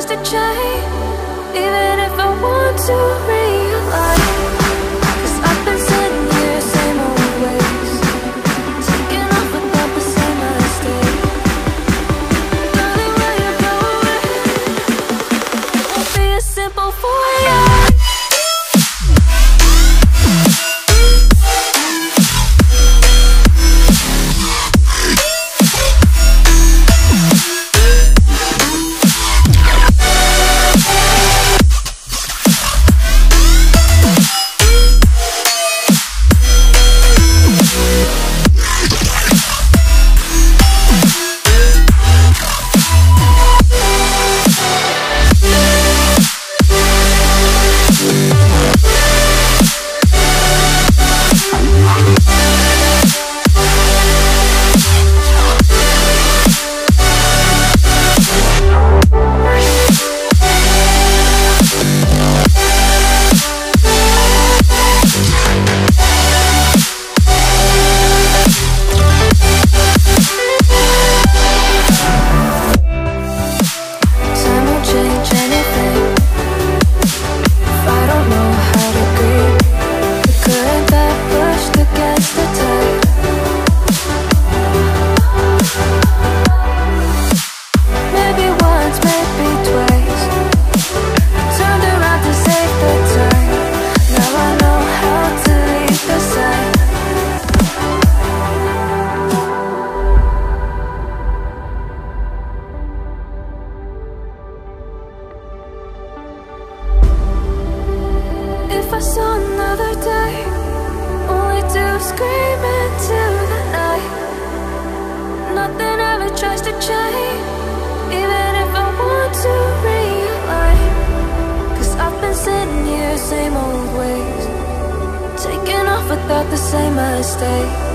to change, even if I want to realize. 'Cause I've been sitting here, same old ways, taking off without the same mistake. Darling, will you go away? It won't be as simple for you. If I saw another day, only to scream into the night. Nothing ever tries to change, even if I want to realign. 'Cause I've been sitting here, same old ways, taking off without the same mistake.